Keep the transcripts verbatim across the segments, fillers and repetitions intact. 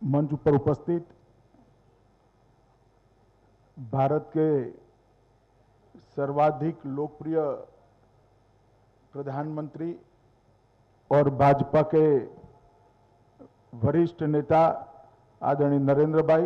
मंच पर उपस्थित भारत के सर्वाधिक लोकप्रिय प्रधानमंत्री और भाजपा के वरिष्ठ नेता आदरणीय नरेंद्र भाई,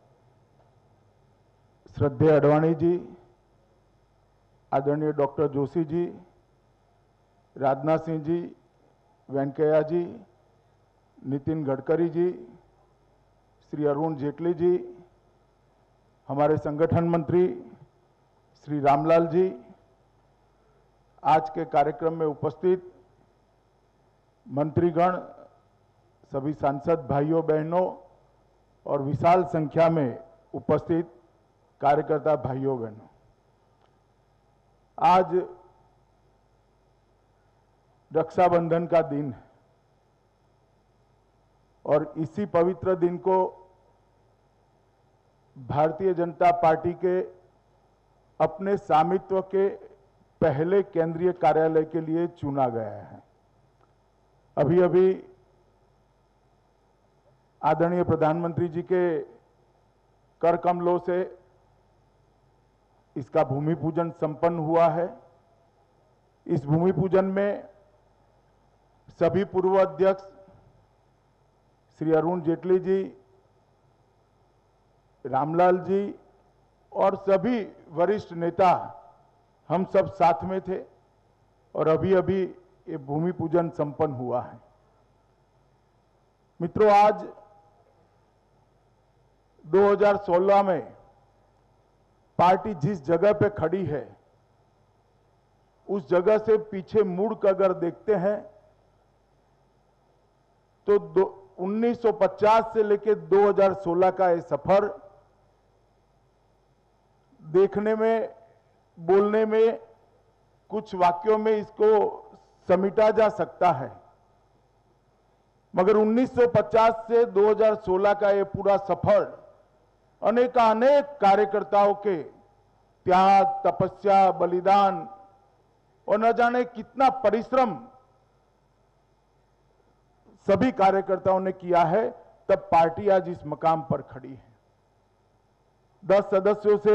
श्रद्धेय अडवाणी जी, आदरणीय डॉक्टर जोशी जी, राजनाथ सिंह जी, वेंकैया जी, नितिन गडकरी जी, श्री अरुण जेटली जी, हमारे संगठन मंत्री श्री रामलाल जी, आज के कार्यक्रम में उपस्थित मंत्रीगण, सभी सांसद भाइयों बहनों और विशाल संख्या में उपस्थित कार्यकर्ता भाइयों बहनों, आज रक्षाबंधन का दिन है और इसी पवित्र दिन को भारतीय जनता पार्टी के अपने स्वामित्व के पहले केंद्रीय कार्यालय के लिए चुना गया है। अभी अभी आदरणीय प्रधानमंत्री जी के कर कमलों से इसका भूमि पूजन संपन्न हुआ है। इस भूमि पूजन में सभी पूर्व अध्यक्ष श्री अरुण जेटली जी, रामलाल जी और सभी वरिष्ठ नेता हम सब साथ में थे और अभी अभी ये भूमि पूजन संपन्न हुआ है। मित्रों, आज दो हज़ार सोलह में पार्टी जिस जगह पे खड़ी है उस जगह से पीछे मुड़कर अगर देखते हैं तो उन्नीस सौ पचास से लेकर दो हज़ार सोलह का ये सफर देखने में, बोलने में, कुछ वाक्यों में इसको समेटा जा सकता है, मगर उन्नीस सौ पचास से दो हज़ार सोलह का ये पूरा सफर अनेकानेक कार्यकर्ताओं के त्याग, तपस्या, बलिदान और न जाने कितना परिश्रम सभी कार्यकर्ताओं ने किया है, तब पार्टी आज इस मकाम पर खड़ी है। दस सदस्यों से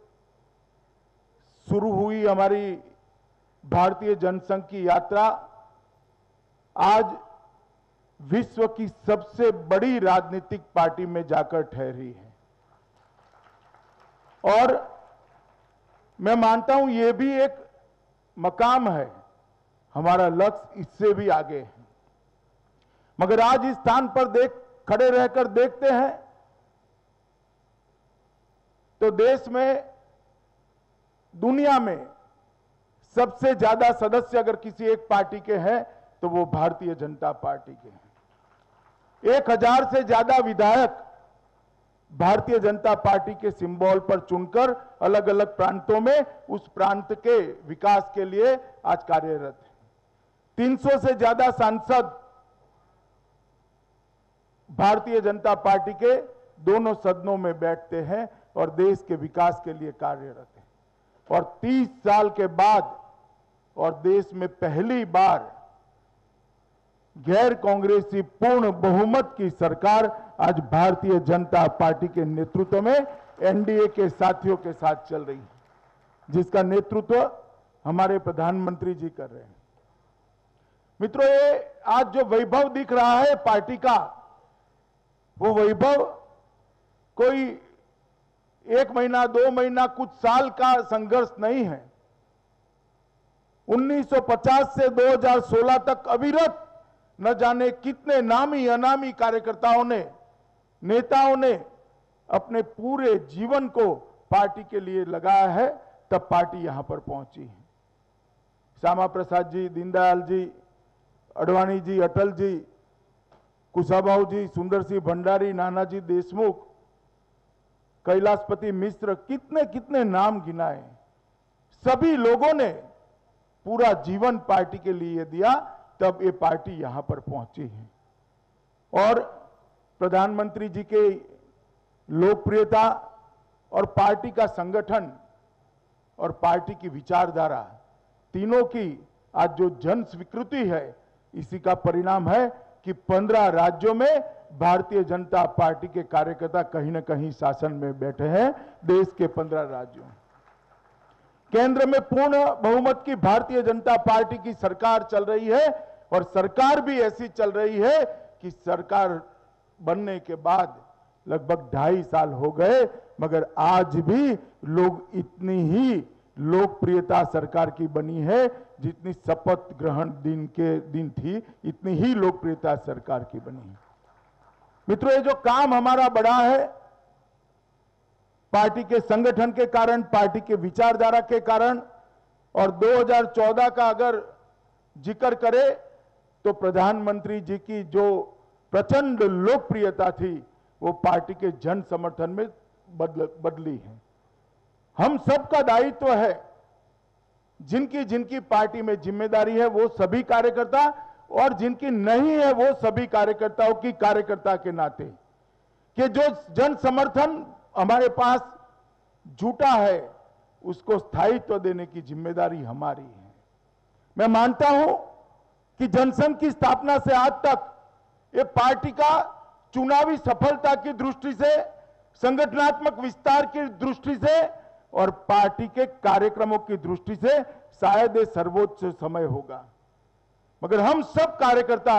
शुरू हुई हमारी भारतीय जनसंघ की यात्रा आज विश्व की सबसे बड़ी राजनीतिक पार्टी में जाकर ठहरी है और मैं मानता हूं यह भी एक मकाम है। हमारा लक्ष्य इससे भी आगे है, मगर आज इस स्थान पर देख खड़े रहकर देखते हैं तो देश में, दुनिया में सबसे ज्यादा सदस्य अगर किसी एक पार्टी के हैं तो वो भारतीय जनता पार्टी के हैं। एक हजार से ज्यादा विधायक भारतीय जनता पार्टी के सिंबल पर चुनकर अलग अलग प्रांतों में उस प्रांत के विकास के लिए आज कार्यरत है। तीन सौ से ज्यादा सांसद भारतीय जनता पार्टी के दोनों सदनों में बैठते हैं और देश के विकास के लिए कार्यरत हैं और तीस साल के बाद और देश में पहली बार गैर कांग्रेसी पूर्ण बहुमत की सरकार आज भारतीय जनता पार्टी के नेतृत्व में एनडीए के साथियों के साथ चल रही है, जिसका नेतृत्व हमारे प्रधानमंत्री जी कर रहे हैं। मित्रों, ये आज जो वैभव दिख रहा है पार्टी का, वो वैभव कोई एक महीना, दो महीना, कुछ साल का संघर्ष नहीं है। उन्नीस सौ पचास से दो हज़ार सोलह तक अविरत न जाने कितने नामी अनामी कार्यकर्ताओं ने, नेताओं ने अपने पूरे जीवन को पार्टी के लिए लगाया है, तब पार्टी यहां पर पहुंची है। श्यामा प्रसाद जी, दीनदयाल जी, अडवाणी जी, अटल जी, कुशाभाऊ जी, सुंदर सिंह भंडारी, नानाजी देशमुख, कैलाशपति मिश्र, कितने कितने नाम गिनाए। सभी लोगों ने पूरा जीवन पार्टी के लिए दिया, तब ये पार्टी यहां पर पहुंची है और प्रधानमंत्री जी के लोकप्रियता और पार्टी का संगठन और पार्टी की विचारधारा, तीनों की आज जो जन स्वीकृति है, इसी का परिणाम है कि पंद्रह राज्यों में भारतीय जनता पार्टी के कार्यकर्ता कहीं न कहीं शासन में बैठे हैं देश के पंद्रह राज्यों। केंद्र में पूर्ण बहुमत की भारतीय जनता पार्टी की सरकार चल रही है और सरकार भी ऐसी चल रही है कि सरकार बनने के बाद लगभग ढाई साल हो गए, मगर आज भी लोग इतनी ही लोकप्रियता सरकार की बनी है जितनी शपथ ग्रहण दिन के दिन थी, इतनी ही लोकप्रियता सरकार की बनी है। मित्रों, ये जो काम हमारा बढ़ा है पार्टी के संगठन के कारण, पार्टी के विचारधारा के कारण, और दो हज़ार चौदह का अगर जिक्र करें तो प्रधानमंत्री जी की जो प्रचंड लोकप्रियता थी वो पार्टी के जन समर्थन में बदल बदली है। हम सबका दायित्व है, जिनकी जिनकी पार्टी में जिम्मेदारी है वो सभी कार्यकर्ता, और जिनकी नहीं है वो सभी कार्यकर्ताओं की कार्यकर्ता के नाते कि जो जन समर्थन हमारे पास जुटा है उसको स्थायित्व देने की जिम्मेदारी हमारी है। मैं मानता हूं कि जनसंघ की स्थापना से आज तक ये पार्टी का चुनावी सफलता की दृष्टि से, संगठनात्मक विस्तार की दृष्टि से और पार्टी के कार्यक्रमों की दृष्टि से शायद ये सर्वोच्च समय होगा, मगर हम सब कार्यकर्ता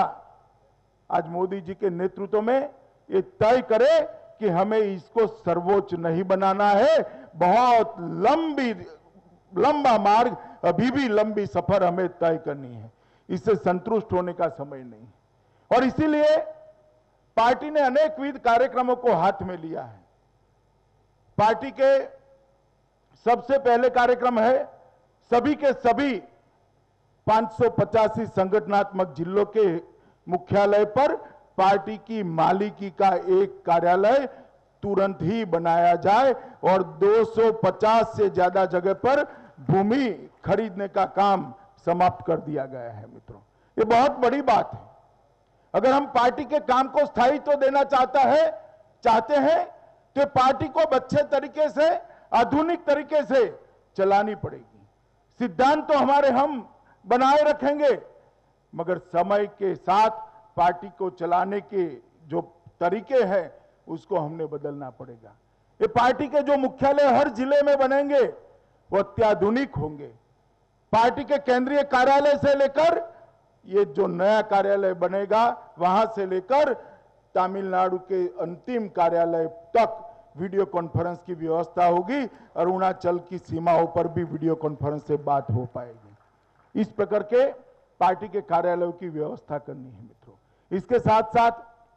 आज मोदी जी के नेतृत्व में ये तय करें कि हमें इसको सर्वोच्च नहीं बनाना है। बहुत लंबी लंबा मार्ग, अभी भी लंबी सफर हमें तय करनी है, इससे संतुष्ट होने का समय नहीं। और इसीलिए पार्टी ने अनेकविध कार्यक्रमों को हाथ में लिया है। पार्टी के सबसे पहले कार्यक्रम है सभी के सभी पाँच सौ पचासी संगठनात्मक जिलों के मुख्यालय पर पार्टी की मालिकी का एक कार्यालय तुरंत ही बनाया जाए और दो सौ पचास से ज्यादा जगह पर भूमि खरीदने का काम समाप्त कर दिया गया है। मित्रों, ये बहुत बड़ी बात है। अगर हम पार्टी के काम को स्थायित्व देना चाहता है चाहते हैं तो पार्टी को अच्छे तरीके से, आधुनिक तरीके से चलानी पड़ेगी। सिद्धांत तो हमारे हम बनाए रखेंगे, मगर समय के साथ पार्टी को चलाने के जो तरीके हैं उसको हमने बदलना पड़ेगा। ये पार्टी के जो मुख्यालय हर जिले में बनेंगे वो अत्याधुनिक होंगे। पार्टी के केंद्रीय कार्यालय से लेकर ये जो नया कार्यालय बनेगा वहां से लेकर तमिलनाडु के अंतिम कार्यालय तक वीडियो कॉन्फ्रेंस की व्यवस्था होगी। अरुणाचल की सीमाओं पर भी वीडियो कॉन्फ्रेंस से बात हो पाएगी। इस प्रकार के पार्टी के कार्यालयों की व्यवस्था करनी है। मित्रों, इसके साथ साथ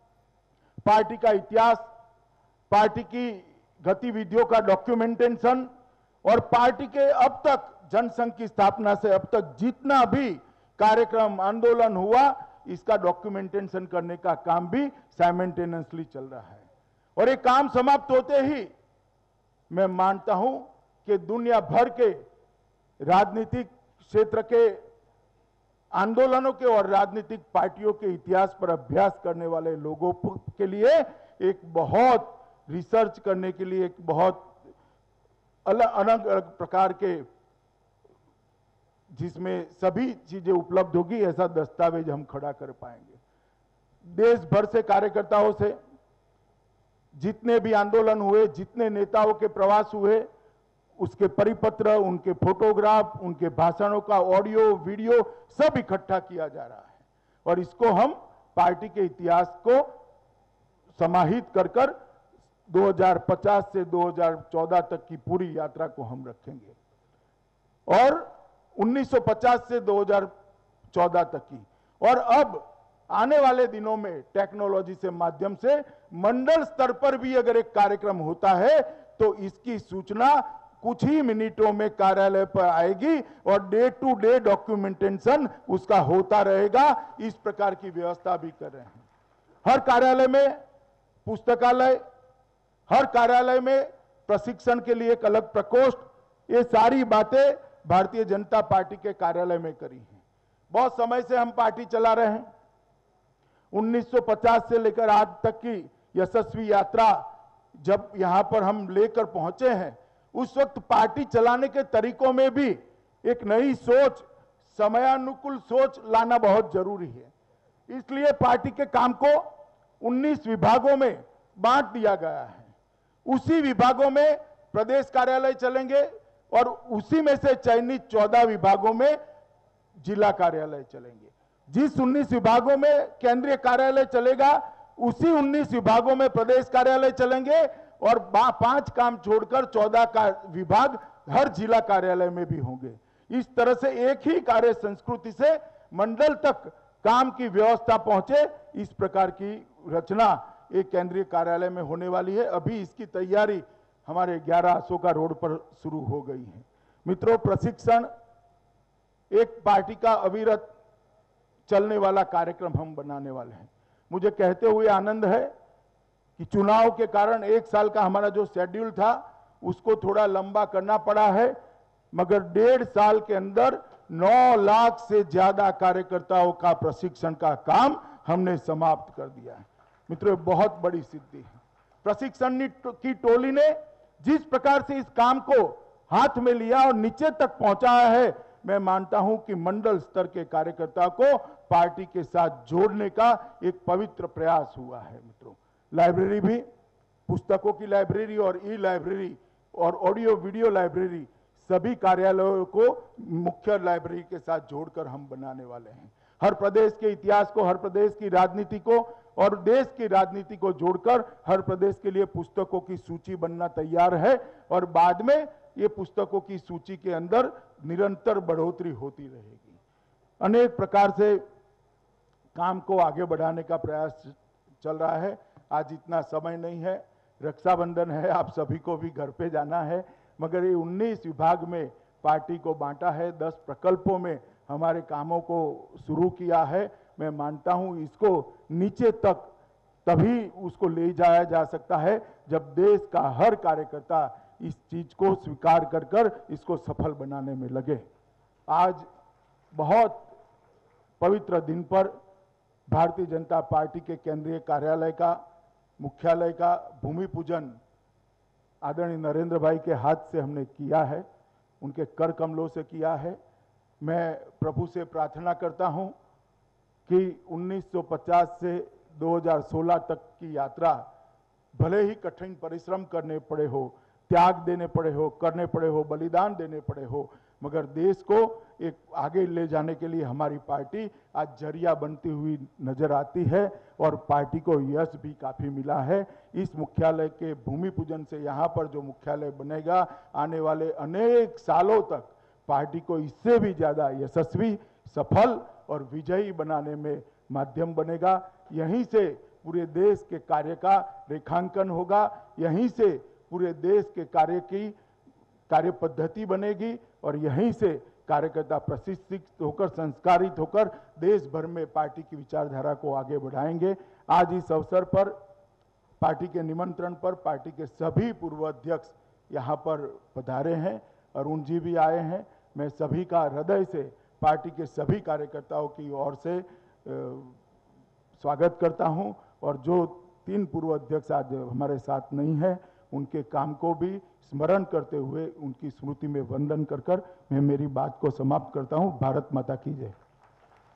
पार्टी का इतिहास, पार्टी की गतिविधियों का डॉक्यूमेंटेशन और पार्टी के अब तक जनसंघ की स्थापना से अब तक जितना भी कार्यक्रम, आंदोलन हुआ, इसका डॉक्यूमेंटेशन करने का काम भी साइमल्टेनियसली चल रहा है। और ये काम समाप्त होते ही मैं मानता हूं कि दुनिया भर के राजनीतिक क्षेत्र के आंदोलनों के और राजनीतिक पार्टियों के इतिहास पर अभ्यास करने वाले लोगों के लिए एक बहुत रिसर्च करने के लिए एक बहुत अलग अलग अलग प्रकार के, जिसमें सभी चीजें उपलब्ध होगी, ऐसा दस्तावेज हम खड़ा कर पाएंगे। देश भर से कार्यकर्ताओं से जितने भी आंदोलन हुए, जितने नेताओं के प्रवास हुए, उसके परिपत्र, उनके फोटोग्राफ, उनके भाषणों का ऑडियो वीडियो सब इकट्ठा किया जा रहा है और इसको हम पार्टी के इतिहास को समाहित कर कर दो हज़ार पचास से दो हज़ार चौदह तक की पूरी यात्रा को हम रखेंगे और उन्नीस सौ पचास से दो हज़ार चौदह तक की। और अब आने वाले दिनों में टेक्नोलॉजी से माध्यम से मंडल स्तर पर भी अगर एक कार्यक्रम होता है तो इसकी सूचना कुछ ही मिनटों में कार्यालय पर आएगी और डे टू डे डॉक्यूमेंटेशन उसका होता रहेगा। इस प्रकार की व्यवस्था भी कर रहे हैं। हर कार्यालय में पुस्तकालय, हर कार्यालय में प्रशिक्षण के लिए एक अलग प्रकोष्ठ, ये सारी बातें भारतीय जनता पार्टी के कार्यालय में करी हैं। बहुत समय से हम पार्टी चला रहे हैं। उन्नीस सौ पचास से लेकर आज तक की यशस्वी यात्रा जब यहां पर हम लेकर पहुंचे हैं, उस वक्त पार्टी चलाने के तरीकों में भी एक नई सोच, समयानुकूल सोच लाना बहुत जरूरी है। इसलिए पार्टी के काम को उन्नीस विभागों में बांट दिया गया है। उसी विभागों में प्रदेश कार्यालय चलेंगे और उसी में से चयनित चौदह विभागों में जिला कार्यालय चलेंगे। जिस उन्नीस विभागों में केंद्रीय कार्यालय चलेगा, उसी उन्नीस विभागों में प्रदेश कार्यालय चलेंगे और पांच काम छोड़कर चौदह का विभाग हर जिला कार्यालय में भी होंगे। इस तरह से एक ही कार्य संस्कृति से मंडल तक काम की व्यवस्था पहुंचे, इस प्रकार की रचना एक केंद्रीय कार्यालय में होने वाली है। अभी इसकी तैयारी हमारे ग्यारह अशोका रोड पर शुरू हो गई है। मित्रों, प्रशिक्षण एक पार्टी का अविरत चलने वाला कार्यक्रम हम बनाने वाले हैं। मुझे कहते हुए आनंद है कि चुनाव के कारण एक साल का हमारा जो शेड्यूल था उसको थोड़ा लंबा करना पड़ा है, मगर डेढ़ साल के अंदर नौ लाख से ज्यादा कार्यकर्ताओं का प्रशिक्षण का काम हमने समाप्त कर दिया है। मित्रों, बहुत बड़ी सिद्धि है। प्रशिक्षण की टोली ने जिस प्रकार से इस काम को हाथ में लिया और नीचे तक पहुंचाया है, मैं मानता हूं कि मंडल स्तर के कार्यकर्ता को पार्टी के साथ जोड़ने का एक पवित्र प्रयास हुआ है। मित्रों, लाइब्रेरी भी, पुस्तकों की लाइब्रेरी और ई लाइब्रेरी और ऑडियो वीडियो लाइब्रेरी, सभी कार्यालयों को मुख्य लाइब्रेरी के साथ जोड़कर हम बनाने वाले हैं। हर प्रदेश के इतिहास को, हर प्रदेश की राजनीति को और देश की राजनीति को जोड़कर हर प्रदेश के लिए पुस्तकों की सूची बनना तैयार है और बाद में ये पुस्तकों की सूची के अंदर निरंतर बढ़ोतरी होती रहेगी। अनेक प्रकार से काम को आगे बढ़ाने का प्रयास चल रहा है। आज इतना समय नहीं है, रक्षाबंधन है, आप सभी को भी घर पे जाना है, मगर ये उन्नीस विभाग में पार्टी को बांटा है, दस प्रकल्पों में हमारे कामों को शुरू किया है। मैं मानता हूं इसको नीचे तक तभी उसको ले जाया जा सकता है जब देश का हर कार्यकर्ता इस चीज को स्वीकार कर कर इसको सफल बनाने में लगे। आज बहुत पवित्र दिन पर भारतीय जनता पार्टी के केंद्रीय कार्यालय का, मुख्यालय का भूमि पूजन आदरणीय नरेंद्र भाई के हाथ से हमने किया है, उनके कर कमलों से किया है। मैं प्रभु से प्रार्थना करता हूं कि उन्नीस सौ पचास से दो हज़ार सोलह तक की यात्रा, भले ही कठिन परिश्रम करने पड़े हो, त्याग देने पड़े हो, करने पड़े हो, बलिदान देने पड़े हो, मगर देश को एक आगे ले जाने के लिए हमारी पार्टी आज जरिया बनती हुई नजर आती है और पार्टी को यश भी काफी मिला है। इस मुख्यालय के भूमि पूजन से यहाँ पर जो मुख्यालय बनेगा, आने वाले अनेक सालों तक पार्टी को इससे भी ज्यादा यशस्वी, सफल और विजयी बनाने में माध्यम बनेगा। यहीं से पूरे देश के कार्य का रेखांकन होगा, यहीं से पूरे देश के कार्य की कार्य पद्धति बनेगी और यहीं से कार्यकर्ता प्रशिक्षित होकर, संस्कारित होकर देश भर में पार्टी की विचारधारा को आगे बढ़ाएंगे। आज इस अवसर पर पार्टी के निमंत्रण पर पार्टी के सभी पूर्व अध्यक्ष यहाँ पर पधारे हैं, अरुण जी भी आए हैं। मैं सभी का हृदय से पार्टी के सभी कार्यकर्ताओं की ओर से स्वागत करता हूं और जो तीन पूर्व अध्यक्ष आज हमारे साथ नहीं है, उनके काम को भी स्मरण करते हुए उनकी स्मृति में वंदन कर कर मैं मेरी बात को समाप्त करता हूं। भारत माता की जय।